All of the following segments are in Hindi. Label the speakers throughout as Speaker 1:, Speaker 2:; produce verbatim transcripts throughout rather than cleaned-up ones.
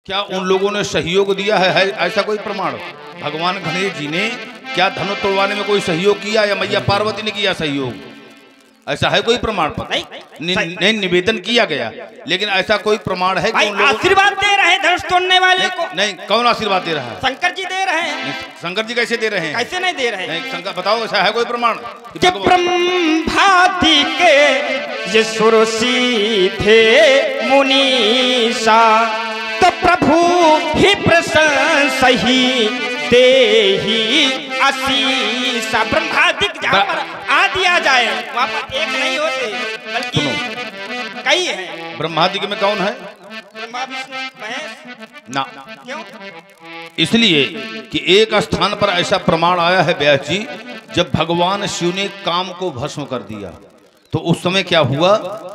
Speaker 1: क्या उन लोगों ने सहयोग दिया है, है ऐसा कोई प्रमाण? भगवान गणेश जी ने क्या धनुष तोड़वाने में कोई सहयोग किया या मैया पार्वती ने किया सहयोग? ऐसा है कोई प्रमाण पर? नहीं, नहीं निवेदन किया गया, लेकिन ऐसा कोई प्रमाण है कि उन लोगों
Speaker 2: आशीर्वाद दे रहे हैं धनुष तोड़ने वाले
Speaker 1: नहीं,
Speaker 2: को?
Speaker 1: नहीं, कौन आशीर्वाद दे रहा है?
Speaker 2: शंकर जी दे रहे हैं।
Speaker 1: शंकर जी कैसे दे रहे हैं?
Speaker 2: कैसे नहीं दे रहे हैं?
Speaker 1: नहीं, शंकर बताओ, ऐसा है कोई प्रमाण?
Speaker 2: कि ब्रह्मादि के ये सुर सीधे मुनीसा, तो प्रभु ही प्रशंसा ही देही आशीषा। ब्रह्मादिक जहाँ पर आ दिया जाए वहाँ पर एक नहीं होते बल्कि कई हैं।
Speaker 1: ब्रह्मादिक में कौन है?
Speaker 2: ब्रह्मा विष्णु महेश
Speaker 1: ना।
Speaker 2: क्यों?
Speaker 1: इसलिए कि एक स्थान पर ऐसा प्रमाण आया है व्यास जी, जब भगवान शिव ने काम को भस्म कर दिया तो उस समय क्या हुआ?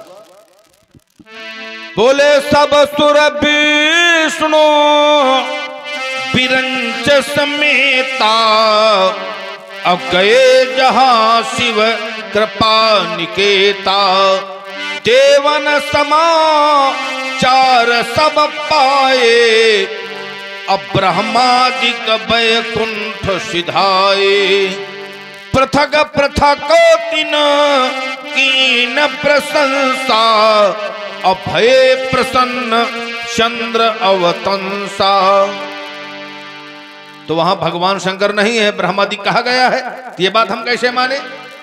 Speaker 1: बोले सब सुर विष्णु बिरंच समेता, अब गए जहां शिव कृपा निकेता। देवन समाचार सब पाए, अब ब्रह्मादिक वैकुंठ सिधाए। पृथक पृथक तीन कीन प्रशंसा, अभय प्रसन्न चंद्र अवतंसा। तो वहां भगवान शंकर नहीं है, ब्रह्मादि कहा गया है। तो ये बात हम कैसे माने?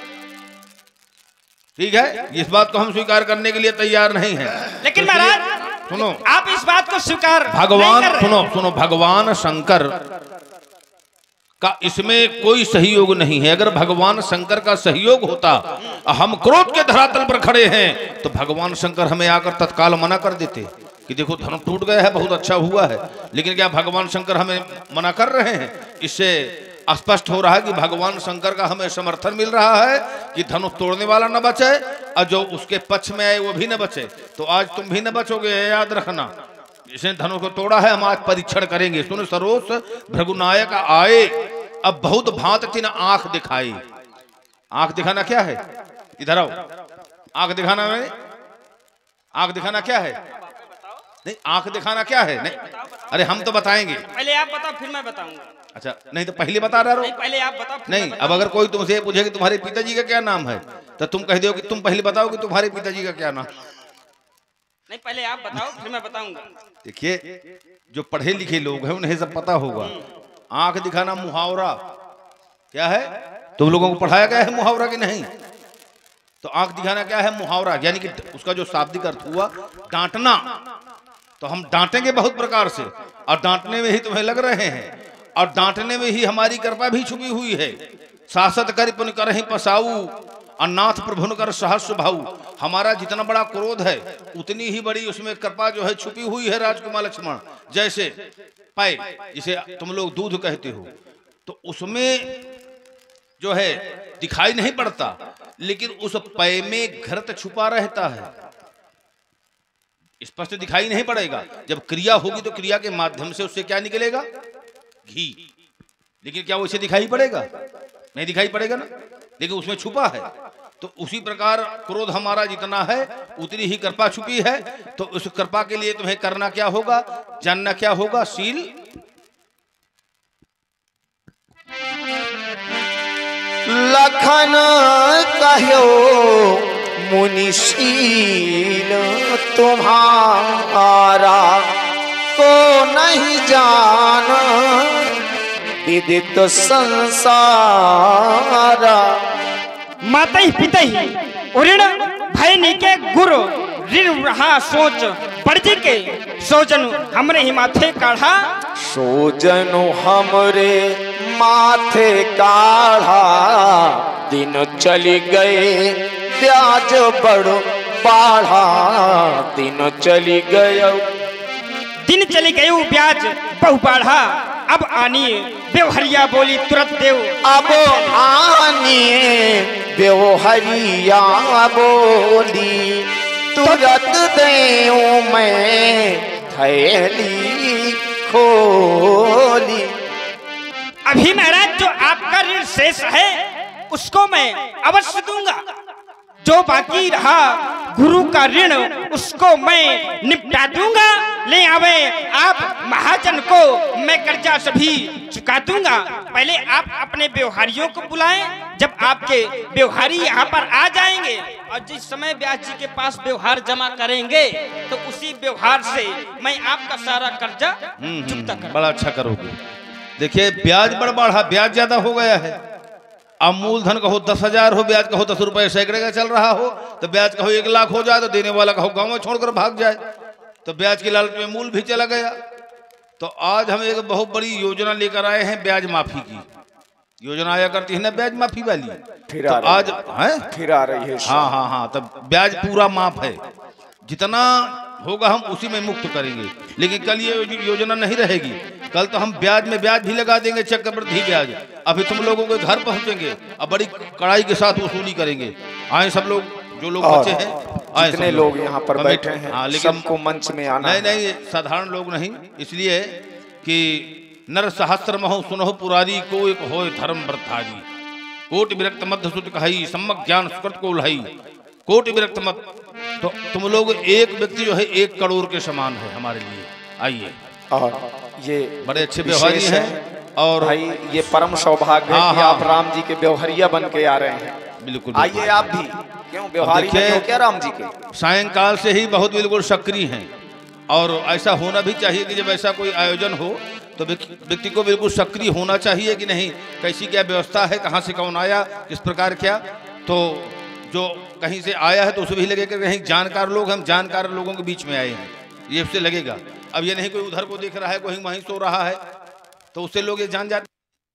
Speaker 1: ठीक है, इस बात को हम स्वीकार करने के लिए तैयार नहीं है।
Speaker 2: लेकिन महाराज
Speaker 1: सुनो,
Speaker 2: आप इस बात को स्वीकार
Speaker 1: भगवान
Speaker 2: नहीं कर
Speaker 1: सुनो सुनो भगवान शंकर का इसमें कोई सहयोग नहीं है। अगर भगवान शंकर का सहयोग होता, हम क्रोध के धरातल पर खड़े हैं, तो भगवान शंकर हमें आकर तत्काल मना कर देते कि देखो धनुष टूट गया है, बहुत अच्छा हुआ है। लेकिन क्या भगवान शंकर हमें मना कर रहे हैं? इससे स्पष्ट हो रहा है कि भगवान शंकर का हमें समर्थन मिल रहा है कि धनुष तोड़ने वाला न बचे और जो उसके पक्ष में आए वो भी न बचे। तो आज तुम भी न बचोगे, याद रखना। इसने धनुष को तोड़ा है, हम आज परीक्षण करेंगे। सुनो, सरोस भृगुनायक आए, अब बहुत भांत तीन आंख दिखाई। आंख दिखाना क्या है? इधर आओ। आंख दिखाना में आंख दिखाना क्या है? नहीं, आंख दिखाना क्या है? नहीं, अरे हम तो बताएंगे।
Speaker 2: पहले आप बताओ फिर मैं बताऊंगा।
Speaker 1: अच्छा, नहीं तो पहले बता रहा
Speaker 2: नहीं, पहले आप बताओ फिर
Speaker 1: नहीं। अब अगर कोई तुमसे पूछे कि तुम्हारे पिताजी का क्या नाम है, तो तुम कह दो कि तुम पहले बताओ कि तुम्हारे पिताजी का क्या नाम।
Speaker 2: नहीं, पहले आप बताओ फिर मैं बताऊंगा।
Speaker 1: देखिए, जो पढ़े लिखे लोग हैं उन्हें सब पता होगा। आंख दिखाना मुहावरा क्या है? तुम लोगों को पढ़ाया गया है मुहावरा कि नहीं? तो आंख दिखाना क्या है? मुहावरा, यानी कि उसका जो शाब्दिक अर्थ हुआ डांटना। तो हम डांटेंगे बहुत प्रकार से, और डांटने में ही तुम्हें लग रहे हैं, और डांटने में ही हमारी कृपा भी छुपी हुई है। शासत कर पुन कर ही पसाऊ, अन्नाथ प्रभुन कर सहस्र भाऊ। हमारा जितना बड़ा क्रोध है उतनी ही बड़ी उसमें कृपा जो है छुपी हुई है राजकुमार लक्ष्मण। जैसे पाए, जिसे तुम लोग दूध कहते हो, तो उसमें जो है दिखाई नहीं पड़ता, लेकिन उस पय में घृत छुपा रहता है। स्पष्ट दिखाई नहीं पड़ेगा। जब क्रिया होगी तो क्रिया के माध्यम से उससे क्या निकलेगा? घी। लेकिन क्या वो इसे दिखाई पड़ेगा? नहीं दिखाई पड़ेगा ना, लेकिन उसमें छुपा है। तो उसी प्रकार क्रोध हमारा जितना है उतनी ही कृपा छुपी है। तो उस कृपा के लिए तुम्हें करना क्या होगा, जानना क्या होगा? शील।
Speaker 3: लखन कहो मुनिशील तुम्हारा, को नहीं जाना विदित संसारा।
Speaker 2: माता ही पिता ही ऋण भय निके गुरु, ऋण रहा सोच पड़जी के, सोजन हमरे ही माथे काढ़ा।
Speaker 3: सोजन हमरे माथे काढ़ा, दिन चली गए ब्याज बड़ो बाढ़ा। दिन चली गए
Speaker 2: दिन चली गई ब्याज बहु बाढ़ा। अब आनिए बेवहरिया बोली तुरंत देव,
Speaker 3: अब आनिए बेवहरिया बोली तुरंत देव मैं थैली खोली।
Speaker 2: अभी महाराज जो आपका ऋण शेष है उसको मैं अवश्य दूंगा। जो बाकी रहा गुरु का ऋण उसको मैं निपटा दूंगा। ले आवे आप महाजन को, मैं कर्जा सभी चुका दूंगा। पहले आप अपने व्यवहारियों को बुलाएं, जब आपके व्यवहारी यहाँ पर आ जाएंगे और जिस समय व्यास जी के पास व्यवहार जमा करेंगे तो उसी व्यवहार से मैं आपका सारा कर्जा चुकता कर।
Speaker 1: बड़ा अच्छा करोगे। देखिए ब्याज बड़ बढ़ा, ब्याज ज्यादा हो गया है। अब मूलधन कहो दस हजार हो, ब्याज कहो दस रुपए सैकड़े का चल रहा हो, तो ब्याज कहो एक लाख हो जाए तो देने वाला कहो गाँव में छोड़कर भाग जाए, तो ब्याज की लालच में मूल भी चला गया। तो आज हम एक बहुत बड़ी योजना लेकर आए हैं ब्याज माफी की। योजना आया करती है ना ब्याज माफी वाली,
Speaker 3: फिर
Speaker 1: तो
Speaker 3: आ
Speaker 1: आज है
Speaker 3: फिर आ रही है।
Speaker 1: हाँ हाँ हाँ, तब ब्याज पूरा माफ है, जितना होगा हम उसी में मुक्त करेंगे। लेकिन कल ये योजना नहीं रहेगी, कल तो हम ब्याज में ब्याज भी लगा देंगे, चक्रवृद्धि ब्याज। अभी तुम लोगों के घर पहुंचेंगे और बड़ी कड़ाई के साथ वसूली करेंगे। आए सब लोग, जो लोग बचे हैं आए,
Speaker 3: जितने लोग यहाँ पर बैठे हैं,
Speaker 1: हाँ, लेकिन
Speaker 3: सबको मंच में आना।
Speaker 1: नहीं नहीं, साधारण लोग नहीं, इसलिए कि नर सहस्र महो सुनहो पुरारी, को एक हो धर्म व्रतारी, कोटि विरक्त मध्य सुत कहाई, सम्यक ज्ञान सुकृत को लहाई, कोटि विरक्त मत। तो तुम लोग एक व्यक्ति जो है एक करोड़ के समान है हमारे लिए। आइए,
Speaker 3: और ये
Speaker 1: बड़े अच्छे व्यवहारी हैं और
Speaker 3: भाई ये परम सौभाग्य है
Speaker 1: हाँ,
Speaker 3: कि
Speaker 1: हाँ,
Speaker 3: आप राम जी के व्यवहारिया बन के आ रहे हैं।
Speaker 1: बिल्कुल
Speaker 3: आइए आप भी, क्यों व्यवहारी नहीं हो क्या राम जी के?
Speaker 1: सायंकाल से ही बहुत बिल्कुल सक्रिय हैं, और ऐसा होना भी चाहिए कि जब ऐसा कोई आयोजन हो तो व्यक्ति को बिल्कुल सक्रिय होना चाहिए कि नहीं, कैसी क्या व्यवस्था है, कहाँ से कौन आया, किस प्रकार क्या। तो जो कहीं से आया है तो उसे भी लगेगा कहीं जानकार लोग, हम जानकार लोगों के बीच में आए हैं, ये उससे लगेगा। अब ये नहीं कोई उधर को देख रहा है, कोई वहीं सो रहा है, तो उससे लोग ये जान जाते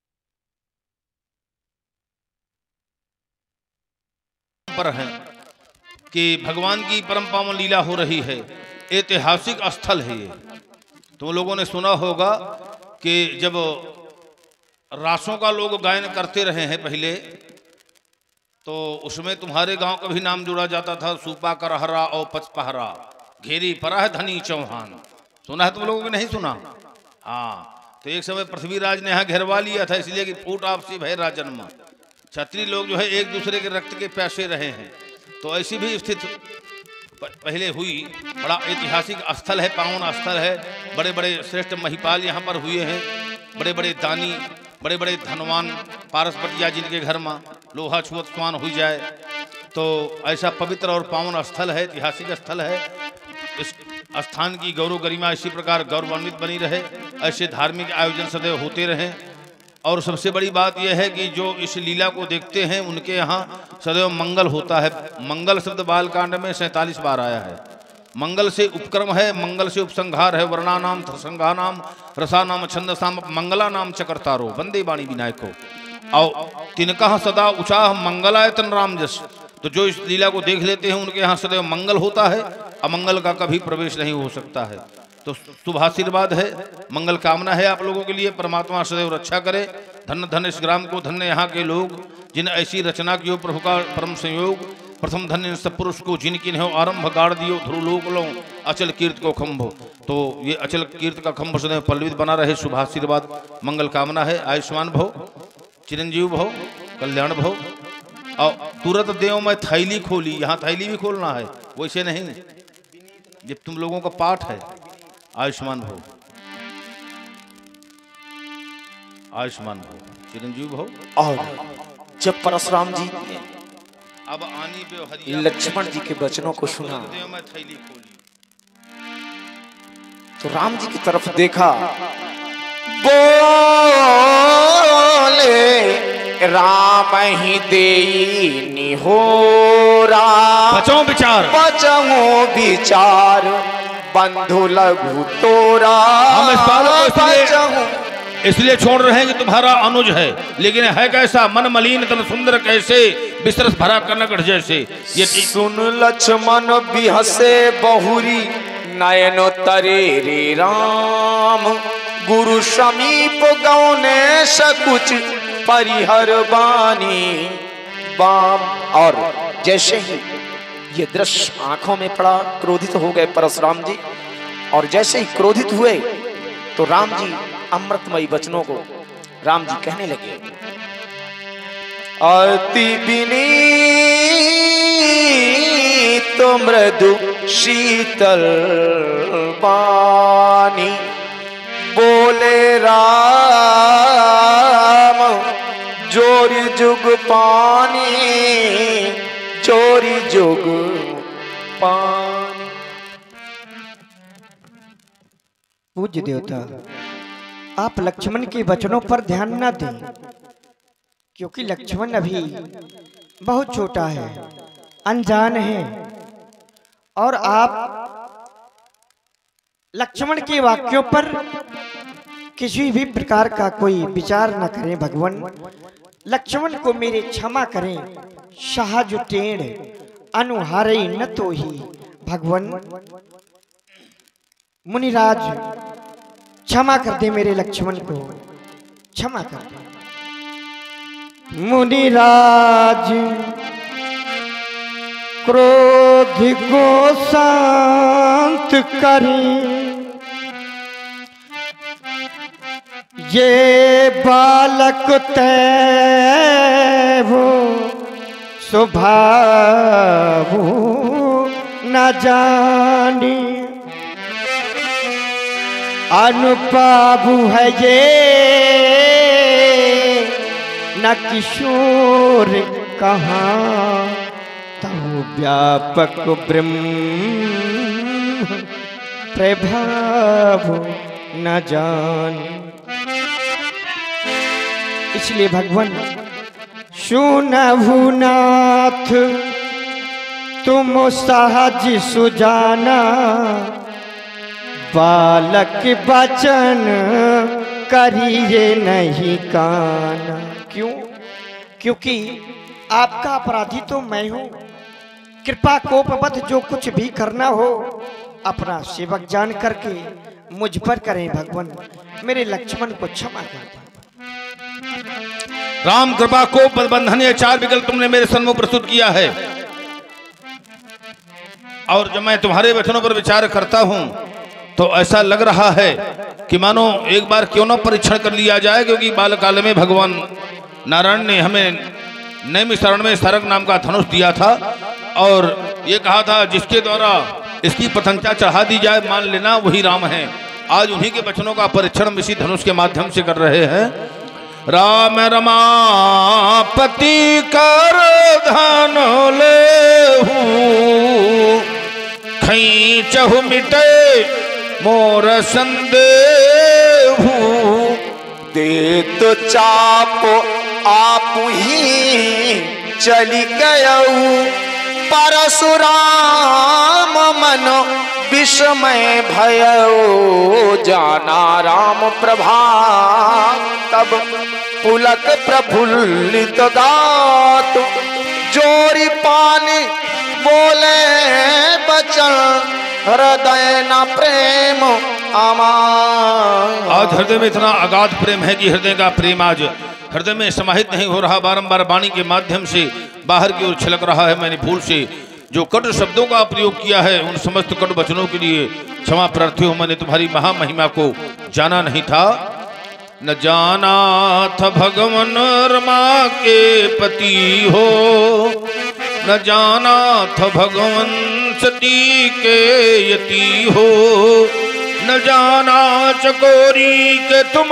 Speaker 1: पर हैं कि भगवान की परम पावन लीला हो रही है। ऐतिहासिक स्थल है ये। तुम लोगों ने सुना होगा कि जब रासों का लोग गायन करते रहे हैं पहले, तो उसमें तुम्हारे गांव का भी नाम जोड़ा जाता था, सूपा करहरा और पचपहरा, घेरी पराह धनी चौहान। सुना है तुम लोगों ने? नहीं सुना? हाँ, तो एक समय पृथ्वीराज ने यहाँ घेरवा लिया था, इसलिए कि फूट आपसी भय राजन्म। क्षत्रिय लोग जो है एक दूसरे के रक्त के प्यासे रहे हैं। तो ऐसी भी स्थिति पहले हुई। बड़ा ऐतिहासिक स्थल है, पावन स्थल है। बड़े बड़े श्रेष्ठ महिपाल यहाँ पर हुए हैं, बड़े बड़े दानी, बड़े बड़े धनवान पारसपतिया जिनके घर में लोहा छुअत स्वान हो जाए। तो ऐसा पवित्र और पावन स्थल है, ऐतिहासिक स्थल है। इस स्थान की गौरव गरिमा इसी प्रकार गौरवान्वित बनी रहे, ऐसे धार्मिक आयोजन सदैव होते रहें। और सबसे बड़ी बात यह है कि जो इस लीला को देखते हैं उनके यहाँ सदैव मंगल होता है। मंगल शब्द बालकांड में सैंतालीस बार आया है। मंगल से उपक्रम है, मंगल से उपसंहार है। वर्णा नाम संघा नाम रसा नाम छंद साम मंगला नाम चकरतारो वंदे वाणी विनायको। और तिनका सदा उचाह मंगलायतन राम जस। तो जो इस लीला को देख लेते हैं उनके यहाँ सदैव मंगल होता है, अमंगल का कभी प्रवेश नहीं हो सकता है। तो शुभ आशीर्वाद है, मंगल कामना है आप लोगों के लिए। परमात्मा सदैव रक्षा करे। धन्य धन्य इस ग्राम को, धन्य यहाँ के लोग जिन ऐसी रचना की प्रभु का परम संयोग। प्रथम धन्य सब पुरुष को जिनकी हो आरंभ गाड़ दियो ध्रुलोक लो अचल कीर्त को खंभो। तो ये अचल कीर्त का खंभ सदैव पल्लवित बना रहे। शुभ आशीर्वाद मंगल कामना है। आयुष्मान भव, चिरंजीव भव, कल्याण भव। और तुरंत देव में थैली खोली, यहाँ थैली भी खोलना है, वैसे नहीं, जब तुम लोगों का पाठ है। आयुष्मान भव, आयुष्मान भव, चिरंजीव भव।
Speaker 3: और जब परशुराम जी ने
Speaker 1: अब आनी व्यवहारिया
Speaker 3: लक्ष्मण जी के वचनों को सुना
Speaker 1: देव में थैली खोली,
Speaker 3: तो राम जी की तरफ देखा, बोले राम ही देई निहोरा।
Speaker 1: बचो विचार,
Speaker 3: बचो विचार बंधु लघु तोरा।
Speaker 1: हम इस बात को इसलिए,
Speaker 3: बचहु
Speaker 1: इसलिए छोड़ रहे हैं कि तुम्हारा अनुज है, लेकिन है कैसा मन मलिन तन सुंदर कैसे बिसरस भरा कनक जैसे। ये
Speaker 3: सुन लक्ष्मण बिहसे बहुरी नयन तरे रे राम। गुरु समीप गौने सकुच परिहर बानी बाम। और जैसे ही ये दृश्य आंखों में पड़ा, क्रोधित हो गए परशुराम जी। और जैसे ही क्रोधित हुए तो राम जी अमृतमयी वचनों को राम जी कहने लगे, अति विनीत तो मृदु शीतल पानी। बोले राम जोरी जुग पानी, जोरी जुग पानी।
Speaker 2: पूज्य देवता, आप लक्ष्मण के वचनों पर ध्यान न दें, क्योंकि लक्ष्मण अभी बहुत छोटा है, अनजान है, और आप लक्ष्मण के वाक्यों पर किसी भी प्रकार का कोई विचार न करें। भगवान, लक्ष्मण को मेरे क्षमा करें। साहज टेढ़ अनुहारे न तो ही। भगवान मुनिराज क्षमा कर दे, मेरे लक्ष्मण को क्षमा कर दे। मुनिराज क्रोध को शांत करें, ये बालक तैवो स्वभाव न जानी। अनुपाबु है ये न किशोर कहाँ, तब व्यापक ब्रह्म प्रभाव न जान। इसलिए भगवान सुनहु नाथ तुम सहज सुजाना, बालक बचन करिए नहीं काना। क्यों? क्योंकि आपका अपराधी तो मैं हूं। कृपा कोपवत जो कुछ भी करना हो अपना सेवक जान करके मुझ पर करें। भगवान मेरे लक्ष्मण को क्षमा कर दें।
Speaker 1: राम कृपा को बंधन ये चार विकल्प तुमने मेरे सन्मुख प्रस्तुत किया है, और जब मैं तुम्हारे वचनों पर विचार करता हूं तो ऐसा लग रहा है कि मानो एक बार क्यों ना परीक्षण कर लिया जाए, क्योंकि बालकाल में भगवान नारायण ने हमें नैमी शरण में सरग नाम का धनुष दिया था, और ये कहा था जिसके द्वारा इसकी प्रशंसा चढ़ा दी जाए मान लेना वही राम है। आज उन्हीं के वचनों का परीक्षण हम इसी धनुष के माध्यम से कर रहे हैं। राम रमापति कर धन लेहु, खींचहु मिटे मोर संदेहु।
Speaker 3: दे तो चाप आप ही चली गयऊ, परशुराम मन विस्मय भयऊ। जाना राम प्रभा तब पुलक प्रफुल्लित गात, जोरी पानी बोले बचन हृदय न प्रेम अमार।
Speaker 1: आज हृदय में इतना अगाध प्रेम है कि हृदय का प्रेम आज हृदय में समाहित नहीं हो रहा, बारंबार वाणी के माध्यम से बाहर की ओर छिलक रहा है। मैंने भूल से जो कटु शब्दों का प्रयोग किया है उन समस्त कटु वचनों के लिए क्षमा प्रार्थी हूं। मैंने तुम्हारी महामहिमा को जाना नहीं था। न जाना था भगवान रमा के पति हो, न जाना था भगवान सती के यति हो, न जाना चकोरी के तुम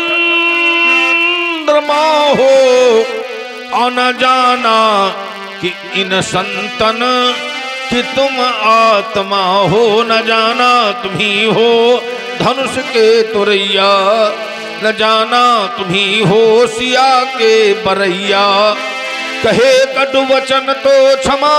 Speaker 1: चंद्रमा हो, और न जाना कि इन संतन कि तुम आत्मा हो। न जाना तुम्ही हो धनुष के तुरैया, न जाना तुम्ही हो सिया के बरैया। कहे कटु वचन तो क्षमा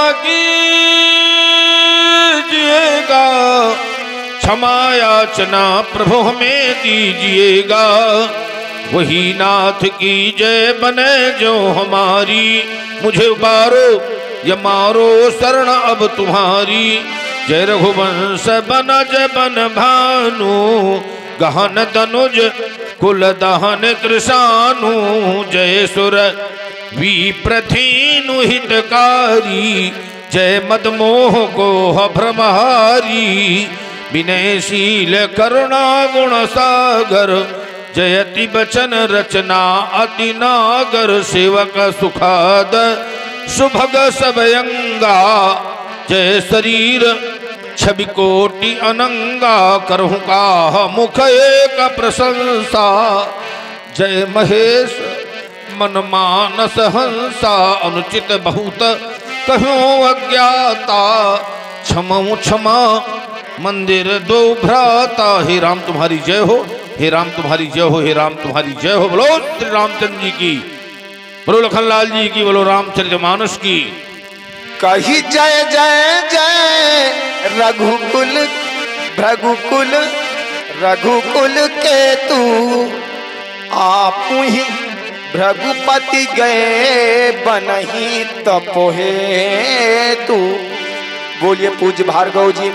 Speaker 1: कीजिएगा, क्षमा याचना प्रभु हमें दीजिएगा। वही नाथ की जय बने जो हमारी, मुझे उबारो या मारो शरण अब तुम्हारी। जय रघुवंश बनज बन भानु, गहन तनुज कुल दहन कृषानु। जय सुर विप्रथिनु हितकारी, जय मदमोह को भ्रमहारी। विनयशील करुणा गुण सागर, जयति बचन रचना अति नागर। सेवक सुखाद सुभग सबयंगा, जय शरीर छवि कोटि अनंगा करहूँ का मुख एक प्रशंसा। जय महेश मन मानस हंसा अनुचित बहुत कहो अज्ञाता। क्षमऊ क्षमा मंदिर दो भ्राता। हे राम तुम्हारी जय हो, हे राम तुम्हारी जय हो, हे राम तुम्हारी जय हो। बोलो श्री रामचंद्र जी की, बोलो लखनलाल जी की, बोलो रामचरितमानस की।
Speaker 3: कही जय जय जय रघुकुल रघुकुल रघुकुल के तू आपु ही भृगुपति गए बनही तपोहे तू। बोलिए पूज्य भार्गव जी।